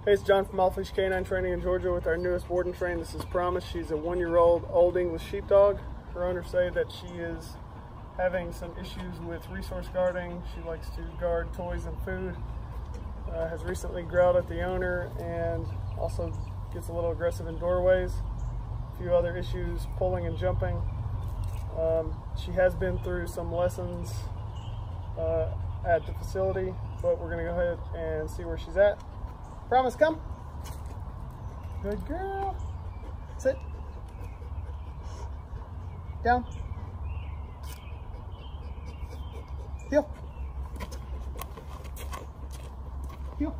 Hey, it's John from Off-Leash Canine Training in Georgia with our newest board and train. This is Promise. She's a 1-year-old Old English Sheepdog. Her owners say that she is having some issues with resource guarding. She likes to guard toys and food. Has recently growled at the owner and also gets a little aggressive in doorways. A few other issues, pulling and jumping. She has been through some lessons at the facility, but we're going to go ahead and see where she's at. Promise, come. Good girl. Sit. Down. Heel. Heel.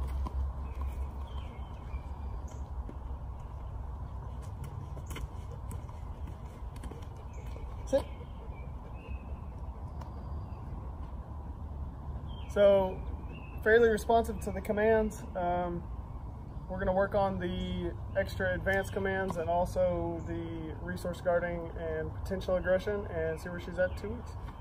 Sit. So, fairly responsive to the commands. We're going to work on the extra advanced commands and also the resource guarding and potential aggression and see where she's at in 2 weeks.